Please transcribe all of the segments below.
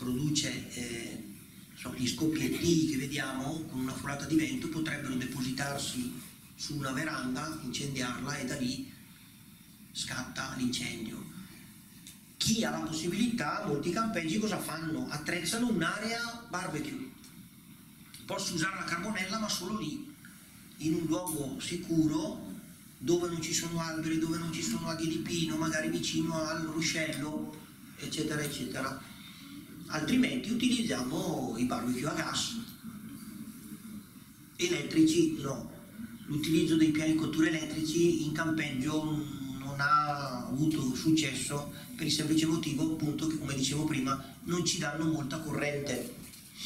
produce gli scoppietti che vediamo con una folata di vento potrebbero depositarsi su una veranda, incendiarla e da lì scatta l'incendio. Chi ha la possibilità, molti campeggi cosa fanno? Attrezzano un'area barbecue. Posso usare la carbonella ma solo lì, in un luogo sicuro, dove non ci sono alberi, dove non ci sono aghi di pino, magari vicino al ruscello, eccetera, eccetera. Altrimenti utilizziamo i barbecue a gas. Elettrici no. L'utilizzo dei piani cottura elettrici in campeggio non ha avuto successo per il semplice motivo, appunto, che come dicevo prima non ci danno molta corrente.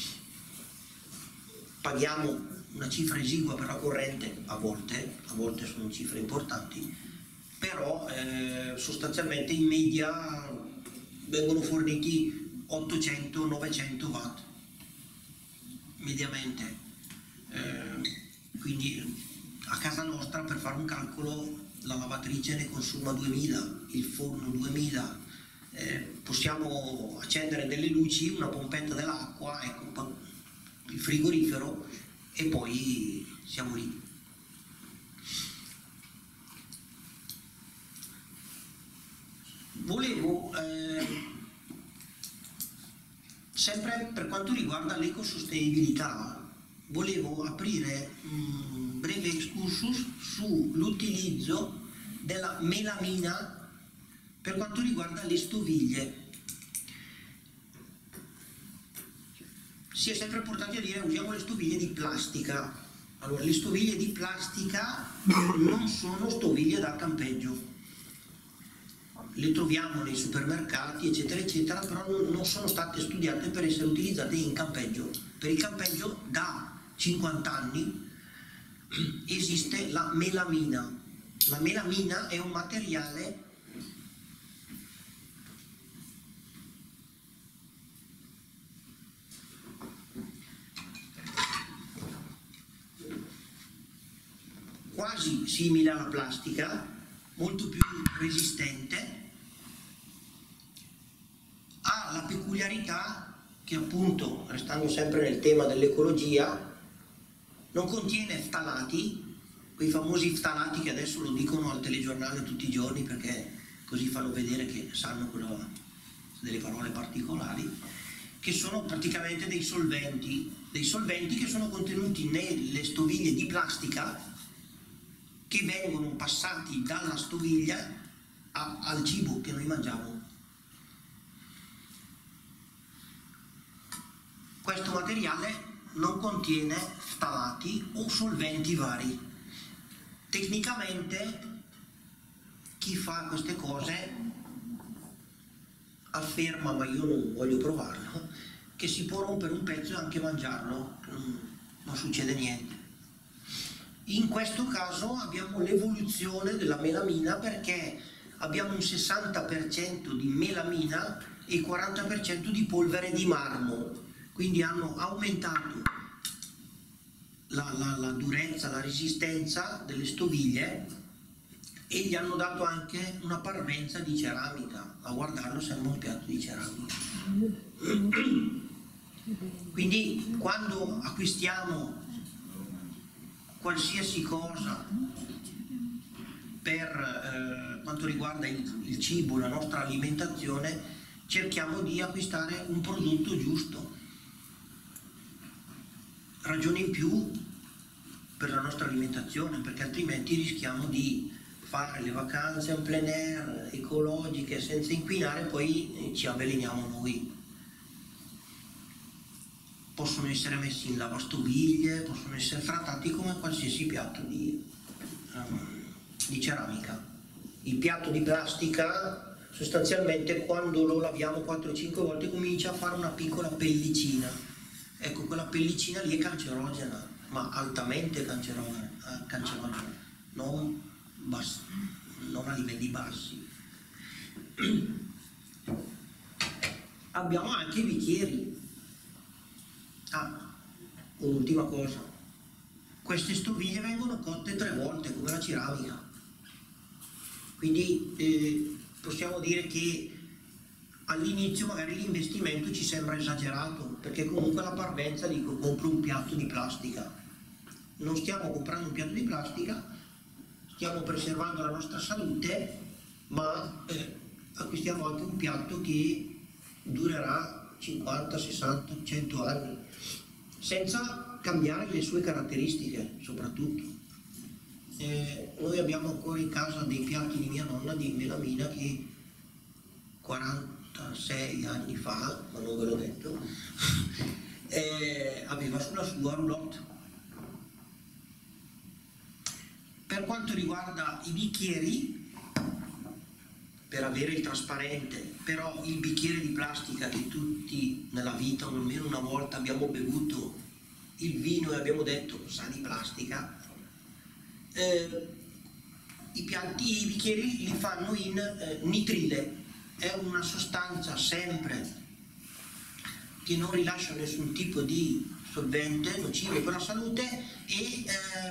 Paghiamo una cifra esigua per la corrente, a volte sono cifre importanti, però sostanzialmente in media vengono forniti 800-900 watt mediamente, quindi a casa nostra, per fare un calcolo, la lavatrice ne consuma 2000, il forno 2000, possiamo accendere delle luci, una pompetta dell'acqua, ecco, il frigorifero e poi siamo lì. Volevo sempre per quanto riguarda l'ecosostenibilità, volevo aprire un breve excursus sull'utilizzo della melamina per quanto riguarda le stoviglie. Si è sempre portati a dire usiamo le stoviglie di plastica. Allora, le stoviglie di plastica non sono stoviglie da campeggio. Le troviamo nei supermercati, eccetera, eccetera, però non sono state studiate per essere utilizzate in campeggio. Per il campeggio da 50 anni esiste la melamina. La melamina è un materiale quasi simile alla plastica, molto più resistente, ha la peculiarità che, appunto, restando sempre nel tema dell'ecologia, non contiene ftalati, quei famosi ftalati che adesso lo dicono al telegiornale tutti i giorni perché così fanno vedere che sanno delle parole particolari, che sono praticamente dei solventi che sono contenuti nelle stoviglie di plastica che vengono passati dalla stoviglia al cibo che noi mangiamo. Questo materiale non contiene ftalati o solventi vari. Tecnicamente chi fa queste cose afferma, ma io non voglio provarlo, che si può rompere un pezzo e anche mangiarlo, non succede niente. In questo caso abbiamo l'evoluzione della melamina perché abbiamo un 60% di melamina e il 40% di polvere di marmo, quindi hanno aumentato la durezza, la resistenza delle stoviglie e gli hanno dato anche una parvenza di ceramica. A guardarlo sembra un piatto di ceramica. Quindi quando acquistiamo qualsiasi cosa per quanto riguarda il cibo, la nostra alimentazione, cerchiamo di acquistare un prodotto giusto. Ragione in più per la nostra alimentazione, perché altrimenti rischiamo di fare le vacanze en plein air, ecologiche, senza inquinare, poi ci avveleniamo noi. Possono essere messi in lavastoviglie, possono essere trattati come qualsiasi piatto di ceramica. Il piatto di plastica sostanzialmente quando lo laviamo 4-5 volte comincia a fare una piccola pellicina. Ecco, quella pellicina lì è cancerogena, ma altamente cancerogena, non a livelli bassi. Abbiamo anche i bicchieri. Un'ultima cosa, queste stoviglie vengono cotte 3 volte come la ceramica, quindi possiamo dire che all'inizio magari l'investimento ci sembra esagerato, perché comunque la parvenza dico compro un piatto di plastica. Non stiamo comprando un piatto di plastica, stiamo preservando la nostra salute, ma acquistiamo anche un piatto che durerà 50, 60, 100 anni, senza cambiare le sue caratteristiche soprattutto. Noi abbiamo ancora in casa dei piatti di mia nonna di melamina che 46 anni fa, ma non ve l'ho detto, aveva sulla sua roulotte. Per quanto riguarda i bicchieri, per avere il trasparente, però il bicchiere di plastica che tutti nella vita almeno una volta abbiamo bevuto il vino e abbiamo detto sa di plastica, i bicchieri li fanno in nitrile, è una sostanza sempre che non rilascia nessun tipo di solvente nocivo per la salute e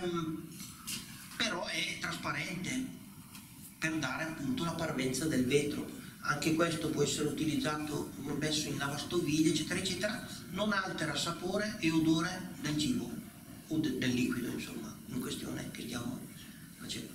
però è trasparente per dare appunto la parvenza del vetro. Anche questo può essere utilizzato, messo in lavastoviglie eccetera eccetera, non altera sapore e odore del cibo o del liquido insomma in questione che stiamo facendo.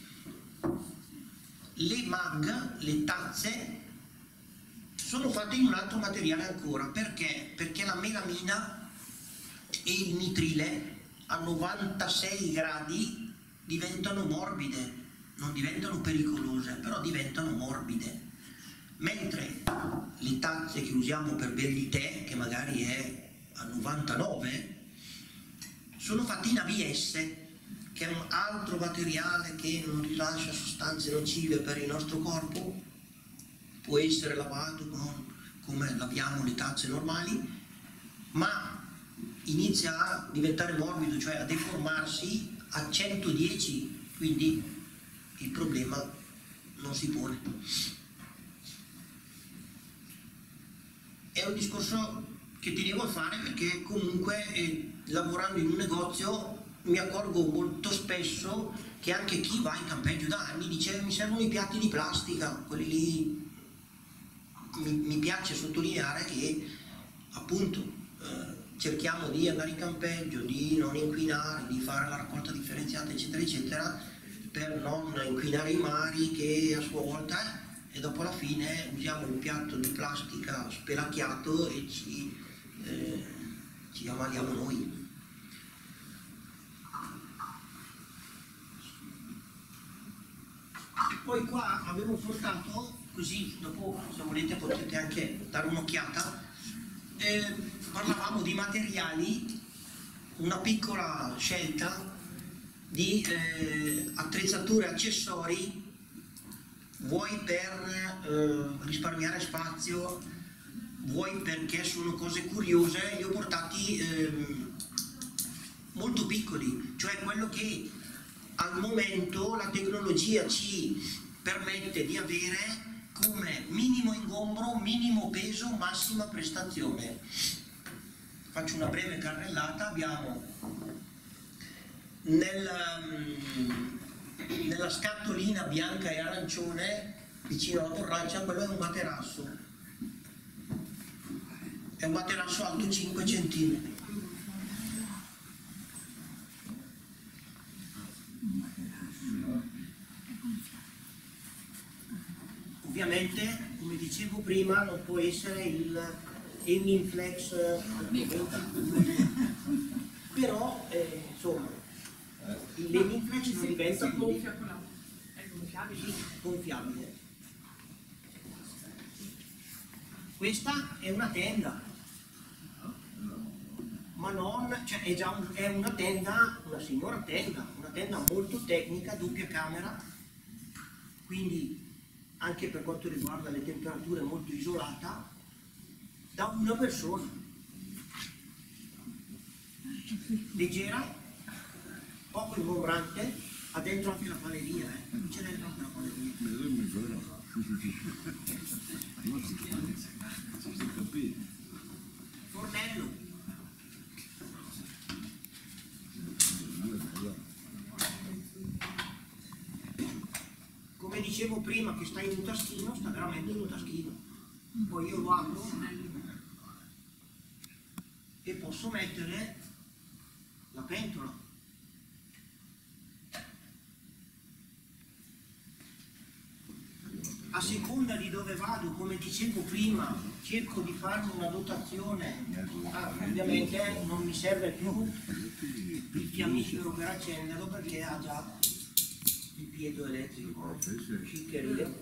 Le mug, le tazze sono fatte in un altro materiale ancora, perché? Perché la melamina e il nitrile a 96 gradi diventano morbide, non diventano pericolose, però diventano morbide, mentre le tazze che usiamo per bere il tè, che magari è a 99, sono fatte in ABS, che è un altro materiale che non rilascia sostanze nocive per il nostro corpo, può essere lavato come laviamo le tazze normali, ma inizia a diventare morbido, cioè a deformarsi a 110, quindi il problema non si pone. È un discorso che tenevo a fare perché comunque lavorando in un negozio mi accorgo molto spesso che anche chi va in campeggio da anni dice mi servono i piatti di plastica, quelli lì. Mi piace sottolineare che appunto cerchiamo di andare in campeggio, di non inquinare, di fare la raccolta differenziata eccetera eccetera, per non inquinare i mari che a sua volta e dopo alla fine usiamo un piatto di plastica spelacchiato e ci ammaliamo noi. Poi qua avevo portato, così dopo se volete potete anche dare un'occhiata, parlavamo di materiali, una piccola scelta di attrezzature, accessori, vuoi per risparmiare spazio, vuoi perché sono cose curiose, li ho portati molto piccoli, cioè quello che al momento la tecnologia ci permette di avere come minimo ingombro, minimo peso, massima prestazione. Faccio una breve carrellata. Abbiamo nella scatolina bianca e arancione vicino alla borraccia, quello è un materasso, alto 5 cm. Ovviamente, come dicevo prima, non può essere il Eminflex, però insomma l'Eminflex non diventa gonfiabile. Questa è una tenda, ma non, cioè è una tenda, una signora tenda, una tenda molto tecnica, doppia camera, quindi anche per quanto riguarda le temperature molto isolata, da una persona. Leggera, poco ingombrante, ha dentro anche la paleria, c'è dentro anche la paleria. Fornello. Come dicevo prima che sta in un taschino, sta veramente in un taschino. poi io lo apro e posso mettere la pentola. A seconda di dove vado, come dicevo prima, cerco di farmi una dotazione. Ovviamente non mi serve più il fiammifero per accenderlo perché ha già il piezo elettrico. Sciccheria.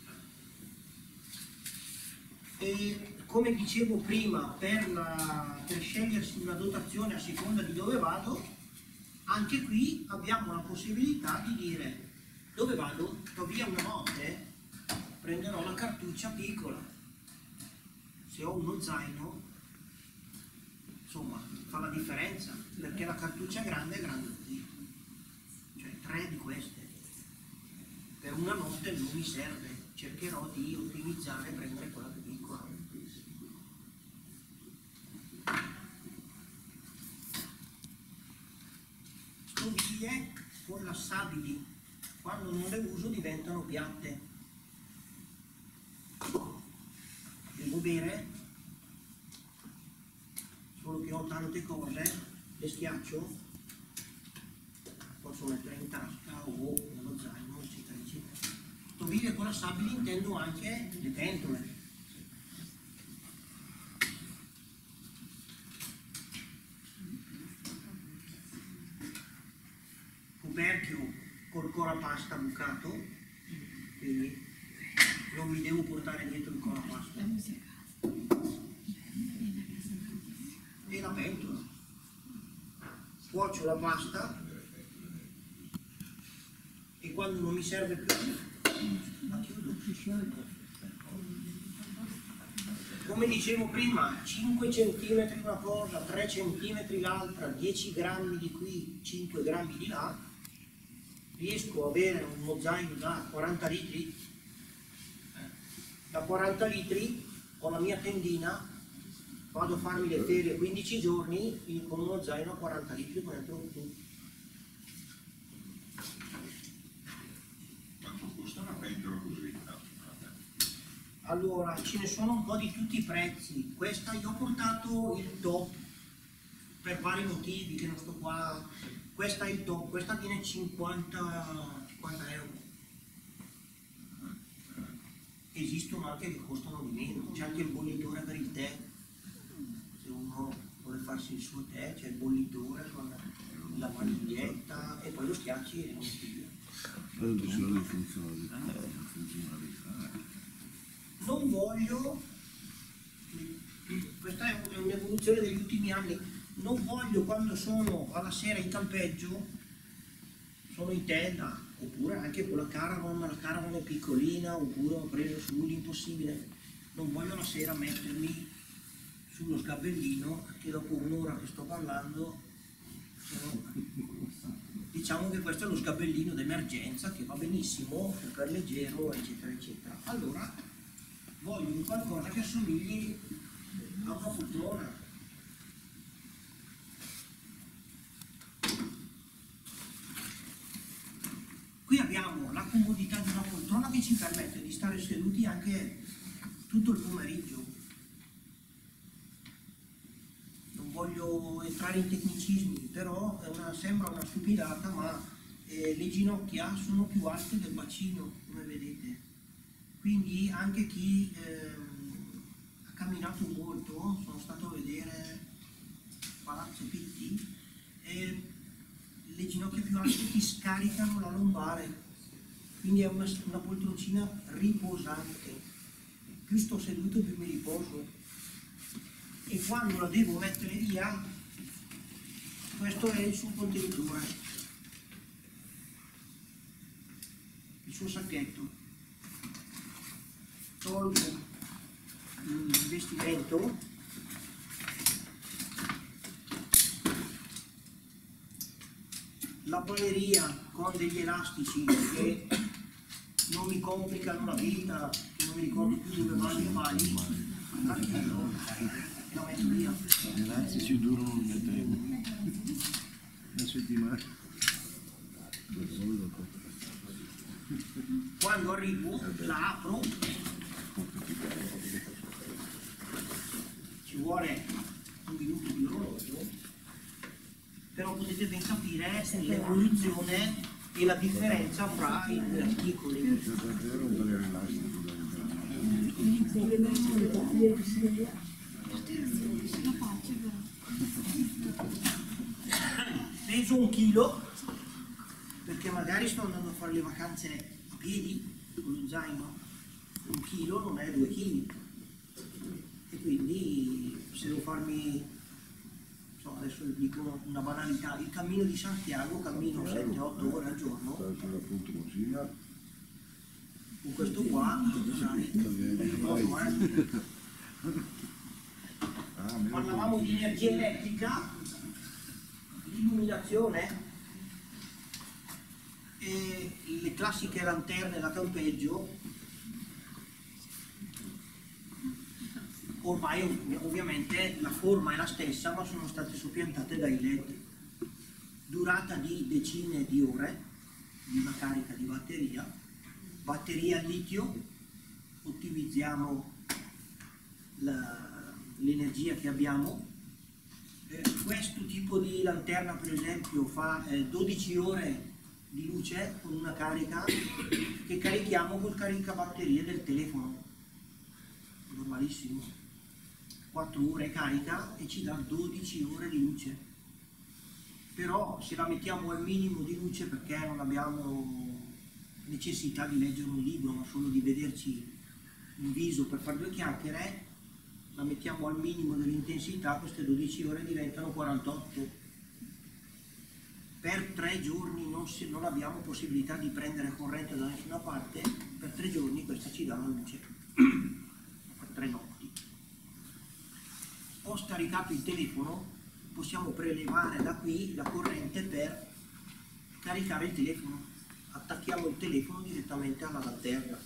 E come dicevo prima, per scegliersi una dotazione a seconda di dove vado, anche qui abbiamo la possibilità di dire: dove vado? Sto via una notte, prenderò la cartuccia piccola. Se ho uno zaino, insomma, fa la differenza, perché la cartuccia grande è grande così, cioè 3 di queste. Per una notte non mi serve, cercherò di ottimizzare e prendere quella più piccola. Stoviglie collassabili, quando non le uso diventano piatte. Devo bere, solo che ho tante cose, le schiaccio, posso mettere in tasca o nello zaino, eccetera, eccetera. Stoviglie collassabili intendo anche le pentole. Coperchio col colapasta bucato, quindi non mi devo portare dietro il colapasta. E la pentola. Cuocio la pasta e quando non mi serve più la chiudo. Come dicevo prima, 5 cm una cosa, 3 cm l'altra, 10 grammi di qui, 5 grammi di là, riesco a avere uno zaino da 40 litri. Da 40 litri ho la mia tendina, vado a farmi le ferie 15 giorni con uno zaino a 40 litri con dentro tutto. Quanto costa una pentola così? Allora, ce ne sono un po' di tutti i prezzi. Questa io ho portato il top per vari motivi che non sto qua. Questa è il top, questa viene 50 euro. Esistono anche che costano di meno, c'è anche il bollitore per il tè. Se uno vuole farsi il suo tè, c'è il bollitore con la maniglietta e poi lo schiacci e non si non voglio, questa è un'evoluzione degli ultimi anni, non voglio quando sono alla sera in campeggio, sono in tenda, oppure anche con la caravan è piccolina, oppure ho preso su l'impossibile, non voglio la sera mettermi sullo sgabellino che dopo un'ora che sto parlando diciamo che questo è lo sgabellino d'emergenza che va benissimo, super leggero, eccetera eccetera. Allora voglio un qualcosa che assomigli a una poltrona. Qui abbiamo la comodità di una poltrona che ci permette di stare seduti anche tutto il pomeriggio. Non voglio entrare in tecnicismi, però sembra una stupidata, ma le ginocchia sono più alte del bacino, come vedete. Quindi anche chi ha camminato molto, sono stato a vedere Palazzo Pitti, le ginocchia più alte ti scaricano la lombare, quindi è una poltroncina riposante. Più sto seduto più mi riposo, e quando la devo mettere via, questo è il suo contenitore, il suo sacchetto. Tolgo il vestimento, la balleria con degli elastici che non mi complicano la vita, che non mi ricordo più dove vanno i pali, la metto via. Gli elastici durano una settimana. Quando arrivo la apro vuole un minuto di orologio, però potete ben capire l'evoluzione e la differenza fra i due articoli. Era un po' elastico da Peso 1 chilo, perché magari sto andando a fare le vacanze a piedi con lo zaino. 1 chilo non è 2 chili, e quindi se devo farmi, adesso dico una banalità, il cammino di Santiago, cammino 7-8 ore al giorno, appunto consiglia. con questo qua, parlavamo di energia elettrica, l'illuminazione, e le classiche lanterne da campeggio, ormai ovviamente la forma è la stessa, ma sono state soppiantate dai LED, durata di decine di ore di una carica di batteria al litio, ottimizziamo l'energia che abbiamo. Questo tipo di lanterna per esempio fa 12 ore di luce con una carica che carichiamo col caricabatterie del telefono, normalissimo, 4 ore carica e ci dà 12 ore di luce. Però se la mettiamo al minimo di luce, perché non abbiamo necessità di leggere un libro ma solo di vederci in viso per fare 2 chiacchiere, la mettiamo al minimo dell'intensità, queste 12 ore diventano 48. Per 3 giorni non abbiamo possibilità di prendere corrente da nessuna parte, per 3 giorni questa ci dà la luce, per 3 notti. Ho scaricato il telefono, possiamo prelevare da qui la corrente per caricare il telefono, attacchiamo il telefono direttamente alla lanterna.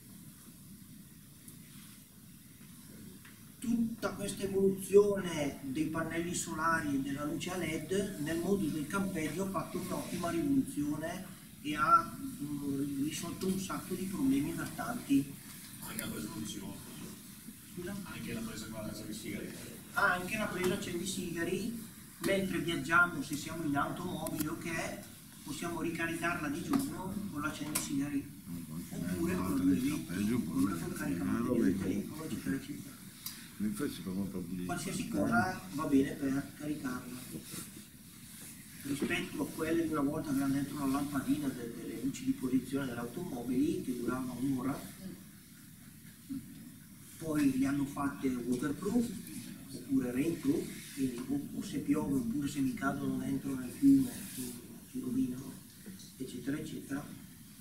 Tutta questa evoluzione dei pannelli solari e della luce a LED nel mondo del campeggio ha fatto un'ottima rivoluzione e ha risolto un sacco di problemi vertanti. Anche la presa funziona. Scusa? Anche la presa con la sigari. Anche la presa accendisigari, mentre viaggiamo, se siamo in automobile o che possiamo ricaricarla di giorno con l'accendisigari, oppure con il 220, oppure con il caricamento del telefono, eccetera eccetera. Qualsiasi cosa va bene per caricarla. Rispetto a quelle di una volta che avevano dentro una lampadina delle luci di posizione delle automobili che durava un'ora, poi le hanno fatte waterproof oppure rainproof, quindi o se piove oppure se mi cadono dentro nel fiume si rovinano, eccetera eccetera.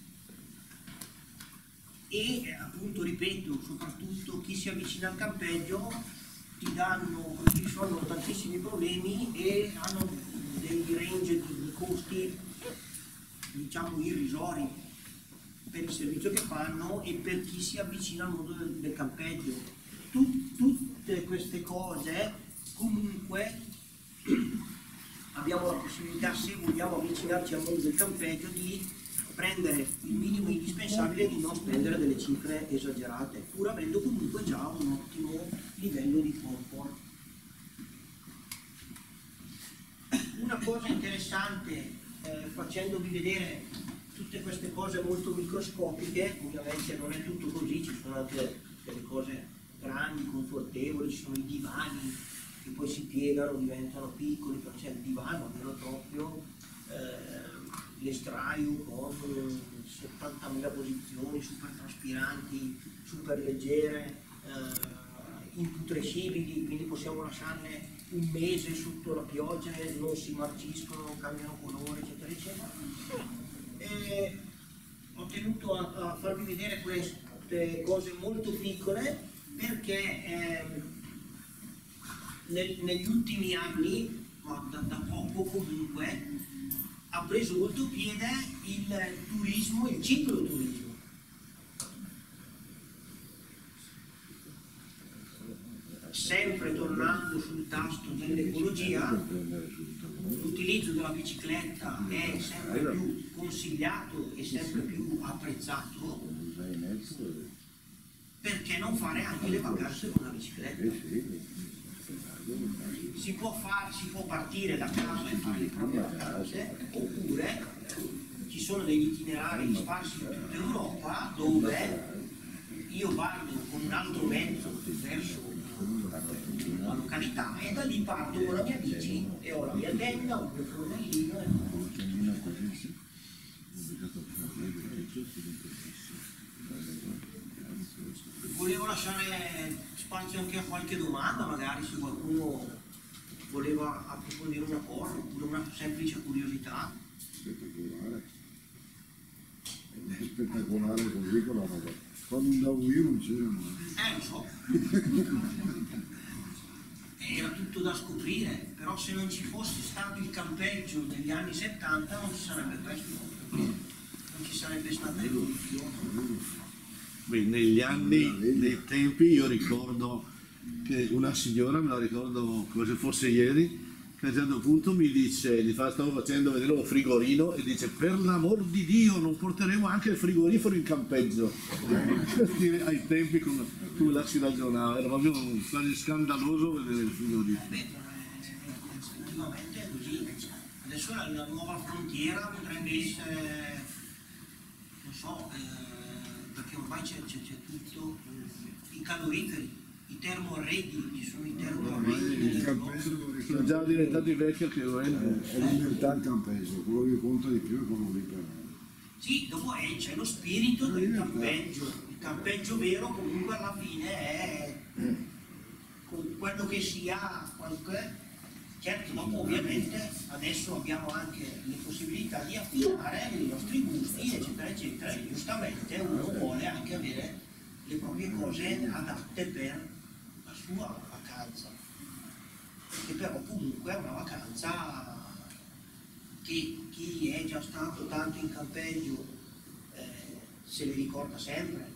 E appunto, ripeto, soprattutto chi si avvicina al campeggio ti risolvono tantissimi problemi e hanno dei range di costi, diciamo, irrisori per il servizio che fanno e per chi si avvicina al mondo del campeggio. Tutte queste cose comunque abbiamo la possibilità, se vogliamo avvicinarci al mondo del campeggio, di prendere il minimo indispensabile e di non spendere delle cifre esagerate, pur avendo comunque già un ottimo livello di comfort. Una cosa interessante, facendovi vedere tutte queste cose molto microscopiche, ovviamente non è tutto così, ci sono anche delle cose grandi, confortevoli, ci sono i divani che poi si piegano, diventano piccoli, però c'è il divano vero e proprio, l'estraio con 70.000 posizioni, super traspiranti, super leggere, imputrescibili, quindi possiamo lasciarle un mese sotto la pioggia e non si marciscono, non cambiano colore, eccetera eccetera. E ho tenuto a farvi vedere queste cose molto piccole perché negli ultimi anni, ma da poco comunque, ha preso molto piede il turismo, il cicloturismo. Sempre tornando sul tasto dell'ecologia, l'utilizzo della bicicletta è sempre più consigliato e sempre più apprezzato. Perché non fare anche le vacanze con la bicicletta? si può partire da casa e fare le proprie vacanze, oppure ci sono degli itinerari sparsi in tutta Europa dove io vado con un altro mezzo verso la località e da lì parto con la mia bici e ho la mia tenda, un mio fornellino Volevo lasciare spazio anche a qualche domanda, magari se qualcuno voleva approfondire una cosa, oppure una semplice curiosità. Spettacolare. È spettacolare così con la roba. Quando andavo io non c'era mai. Lo so. Era tutto da scoprire, però se non ci fosse stato il campeggio degli anni 70 non ci sarebbe questo, non ci sarebbe stata l'evoluzione. Beh, negli anni, nei tempi, io ricordo che una signora, me la ricordo come se fosse ieri, che a un certo punto mi dice, stavo facendo vedere un frigorino e dice: per l'amor di Dio non porteremo anche il frigorifero in campeggio. Per dire, ai tempi come la si ragionava, era proprio quasi scandaloso vedere il frigorifero. Effettivamente è così. Adesso la nuova frontiera potrebbe essere, non so, perché ormai c'è tutto, i caloriferi, i termoarredi, ci sono i termoarredi. Il campeggio Sono già diventati vecchi anche quelli. è libertà il campeggio, quello che conta di più è quello lì per me. Sì, dopo c'è lo spirito del campeggio. Il campeggio vero comunque alla fine è con quello che sia, certo dopo ovviamente adesso abbiamo anche le possibilità di affinare i nostri gusti eccetera eccetera e giustamente uno vuole anche avere le proprie cose adatte per la sua vacanza, che però comunque è una vacanza che chi è già stato tanto in campeggio se le ricorda sempre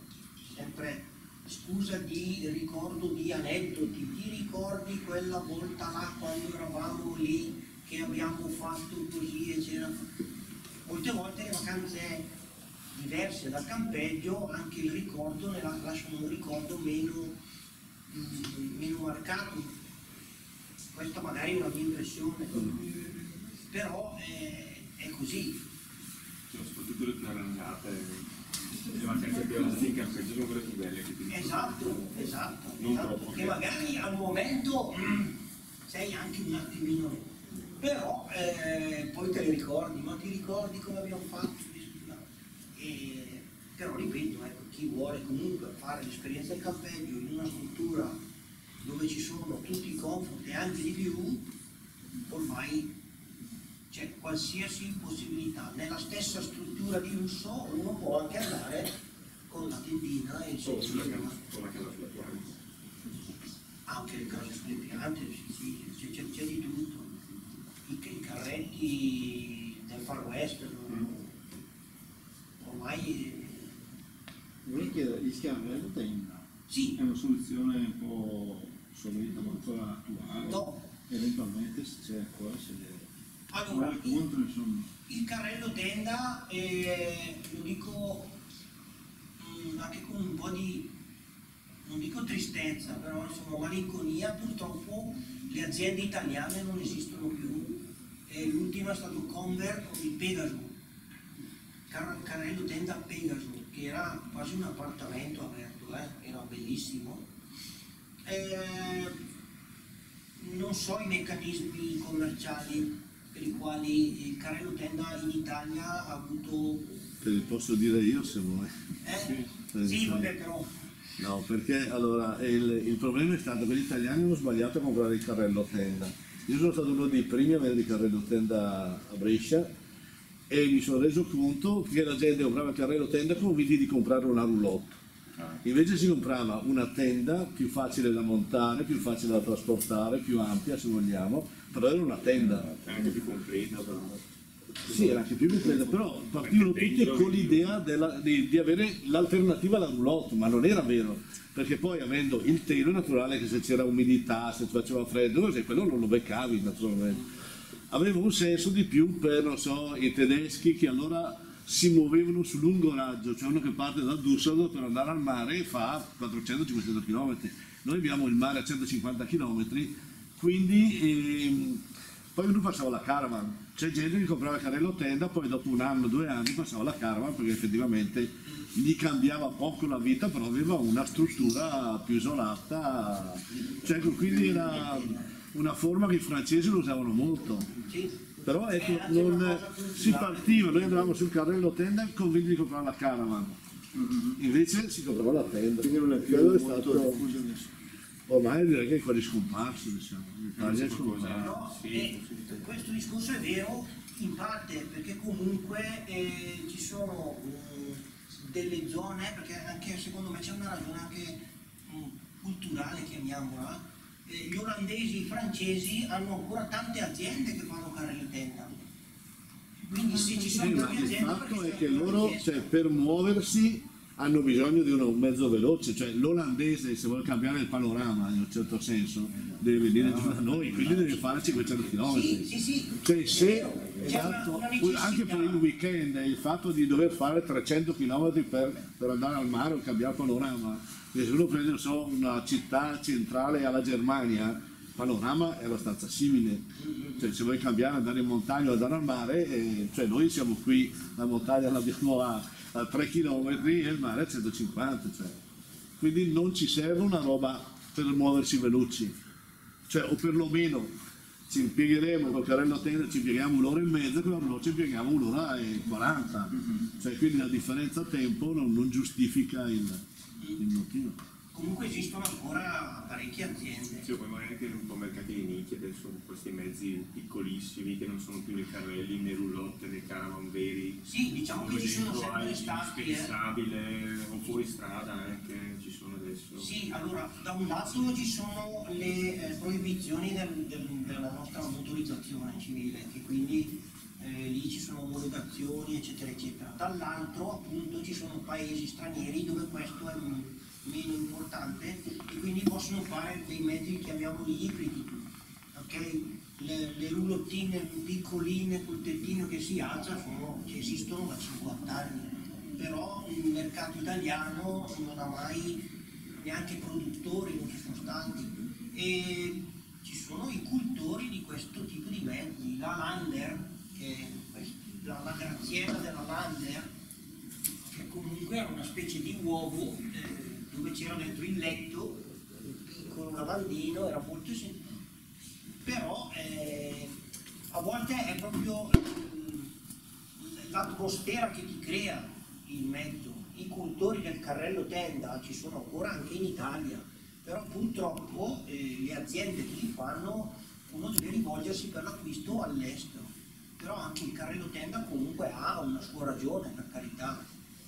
scusa di ricordo di aneddoti, ti ricordi quella volta là quando eravamo lì che abbiamo fatto così e c'era. Molte volte le vacanze diverse dal campeggio anche il ricordo ne lasciano un ricordo meno marcato. Questa magari è una mia impressione, però è così. Soprattutto le più arrangiate, le vacanze più arrangiate in campeggio sono quelle più belle che ti dico. Esatto, che magari al momento sei anche un attimino, però poi te le ricordi, ma ti ricordi come abbiamo fatto? Però ripeto, ecco, chi vuole comunque fare l'esperienza del campeggio in una struttura dove ci sono tutti i comfort e anche di più, ormai c'è qualsiasi possibilità. Nella stessa struttura di lusso uno può anche andare con la tendina e il sedile. Con la casa sulla pianta. Anche le case sulle piante, sì, c'è di tutto. I carretti del Far West, ormai. Vorrei chiedere, il carrello tenda Sì. è una soluzione un po' obsoleta ma ancora attuale? No. Eventualmente se c'è ancora se Allora, contro insomma. il carrello tenda, lo dico anche con un po' di, non dico tristezza, però insomma malinconia, purtroppo le aziende italiane non esistono più. L'ultima è stato Conver con il Pegaso, carrello tenda Pegaso, che era quasi un appartamento aperto, era bellissimo. Non so i meccanismi commerciali per i quali il carrello tenda in Italia ha avuto. Te li posso dire io se vuoi. Sì, vabbè, però. No, perché allora il problema è stato che gli italiani hanno sbagliato a comprare il carrello tenda. Io sono stato uno dei primi a avere il carrello tenda a Brescia e mi sono reso conto che la gente comprava il carrello tenda convinti di comprare una roulotte. Invece si comprava una tenda più facile da montare, più facile da trasportare, più ampia se vogliamo, però era una tenda. Anche più completa, però. Sì, era anche più completa, però partivano tutti con l'idea di avere l'alternativa alla roulotte, ma non era vero, perché poi avendo il telo è naturale che se c'era umidità, se faceva freddo, così, quello non lo beccavi naturalmente. Aveva un senso di più per, non so, i tedeschi che allora si muovevano su lungo raggio, cioè uno che parte da Düsseldorf per andare al mare e fa 400-500 km. Noi abbiamo il mare a 150 km quindi poi lui passava la caravan, c'è gente che comprava il carrello tenda, poi dopo 1 anno, 2 anni passava la caravan perché effettivamente gli cambiava poco la vita, però aveva una struttura più isolata, cioè, quindi era una forma che i francesi lo usavano molto. Però ecco, non si partiva, noi andavamo sul carrello tenda convinti di comprare la caravan, invece si comprava la tenda. Quindi non è più Quello è molto stato, diffuso adesso. ormai direi che è quasi scomparso, diciamo. In Italia è scomparso. No, questo discorso è vero in parte perché comunque ci sono delle zone, perché anche secondo me c'è una ragione anche culturale, chiamiamola. Gli olandesi e i francesi hanno ancora tante aziende che fanno carrelli tenda, quindi se ci sono Ma tante il aziende fatto perché è che sono loro, richieste. cioè, per muoversi hanno bisogno di un mezzo veloce, cioè l'olandese se vuole cambiare il panorama in un certo senso deve venire giù da noi, quindi deve fare 500 km. Sì, Cioè se, c'è esatto, una necessità. anche per il weekend il fatto di dover fare 300 km per andare al mare o cambiare il panorama, se uno prende non so, una città centrale alla Germania, il panorama è abbastanza simile, cioè se vuoi cambiare, andare in montagna o andare al mare, cioè noi siamo qui, la montagna l'abbiamo a 3 km e il mare a 150, cioè. Quindi non ci serve una roba per muoversi veloci, cioè, o perlomeno ci impiegheremo col carrello tenda, ci impieghiamo 1 ora e mezza, con la veloce impieghiamo 1 ora e 40, cioè, quindi la differenza tempo non giustifica il motivo. Comunque esistono ancora parecchie aziende. Sì, poi magari anche un po' mercati di nicchia, adesso con questi mezzi piccolissimi che non sono più nei carrelli, né roulotte, né caravan veri. Sì, diciamo che ci sono sempre stati. Indispensabile o fuori strada anche, ci sono adesso. Sì, allora da un lato ci sono le proibizioni della nostra motorizzazione civile, che quindi lì ci sono omologazioni eccetera eccetera. Dall'altro appunto ci sono paesi stranieri dove questo è meno importante e quindi possono fare dei mezzi, chiamiamoli ibridi, ok? Le roulottine piccoline col tettino che si alza che esistono da 50 anni, però il mercato italiano non ha mai neanche produttori, non ci sono stati, e ci sono i cultori di questo tipo di mezzi. La Lander, che è la graziella della Lander, che comunque era una specie di uovo dove c'era dentro il letto con un lavandino, era molto semplice, però a volte è proprio l'atmosfera che ti crea il mezzo. I cultori del carrello tenda ci sono ancora anche in Italia, però purtroppo le aziende che li fanno, uno deve rivolgersi per l'acquisto all'estero, però anche il carrello tenda comunque ha una sua ragione, per carità,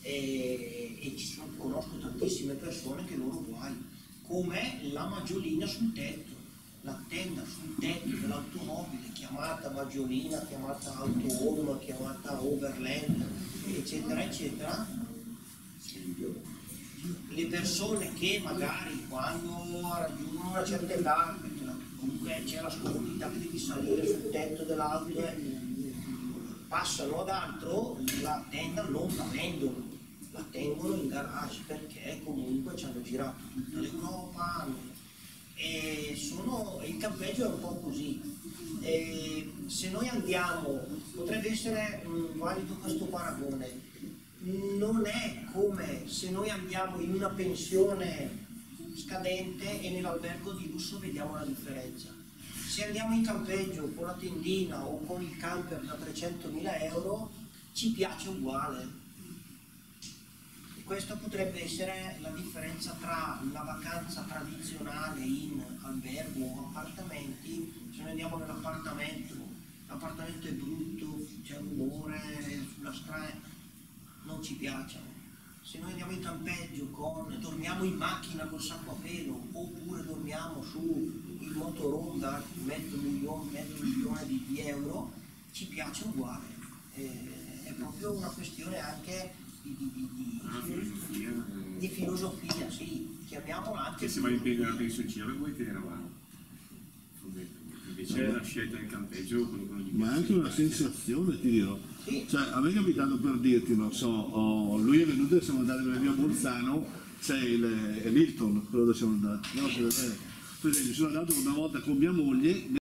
e conosco tantissime persone che loro guai, come la maggiolina sul tetto, la tenda sul tetto dell'automobile, chiamata maggiolina, chiamata auto-home, chiamata overland, eccetera eccetera. Le persone che magari quando raggiungono una certa età, comunque c'è la scomodità che devi salire sul tetto dell'auto, passano ad altro, la tenda non la vendono, la tengono in garage perché comunque ci hanno girato tutta l'Europa e il campeggio è un po' così. Se noi andiamo, potrebbe essere valido questo paragone, non è come se noi andiamo in una pensione scadente e nell'albergo di lusso vediamo la differenza. Se andiamo in campeggio con la tendina o con il camper da 300.000 euro ci piace uguale. E questa potrebbe essere la differenza tra la vacanza tradizionale in albergo o appartamenti. Se noi andiamo nell'appartamento, l'appartamento è brutto, c'è rumore sulla strada, non ci piacciono. Se noi andiamo in campeggio dormiamo in macchina col sacco a pelo oppure dormiamo su il motorhome da mezzo milione di euro, ci piace uguale. È proprio una questione anche di filosofia, sì, chiamiamola anche. Che se vai in piedi pensioncina vuoi che eravamo. Invece la scelta del campeggio, Ma è anche una sensazione, ti dirò. Sì. Cioè, a me è capitato per dirti, non so, lui è venuto e siamo andati via Bolzano, c'è l'Hilton, quello dove siamo andati. No, Per esempio, sono andato una volta con mia moglie